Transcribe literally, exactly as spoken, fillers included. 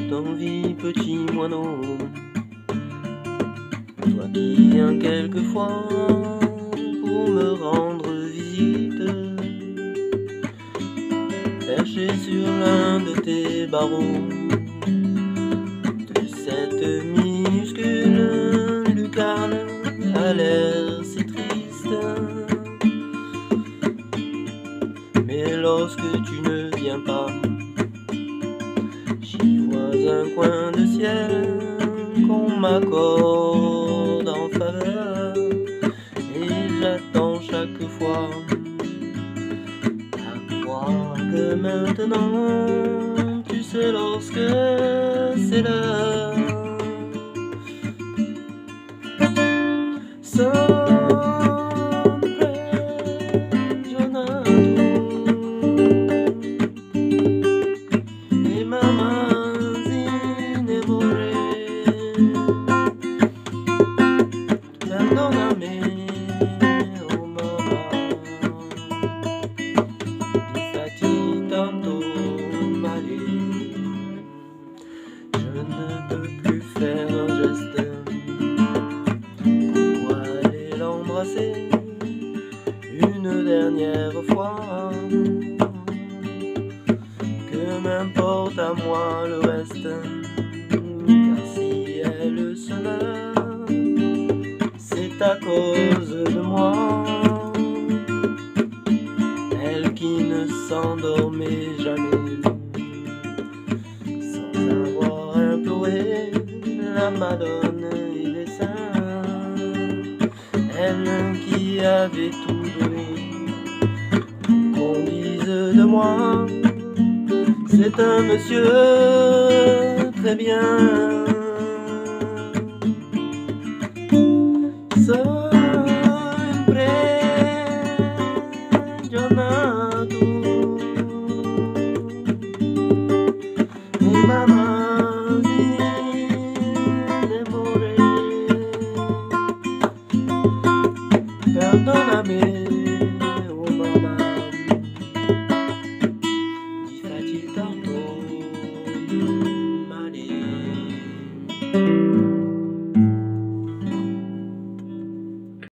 d'envie, petit moineau. Toi qui viens quelquefois pour me rendre visite, perché sur l'un de tes barreaux, de cette minuscule lucarne à l'air si triste. Mais lorsque tu ne viens pas, j'y vois un coin de ciel qu'on m'accorde en faveur, et j'attends chaque fois à croire que maintenant tu sais lorsque c'est l'heure. Perdóname, oh mamá, dis-a-t-il tanto malé. Je ne peux plus faire un geste pour aller l'embrasser une dernière fois. Que m'importe à moi le reste, car si elle se meurt, c'est à cause de moi. Elle qui ne s'endormait jamais, sans avoir imploré la Madone et les saints. Elle qui avait tout donné, qu'on dise de moi, c'est un monsieur très bien.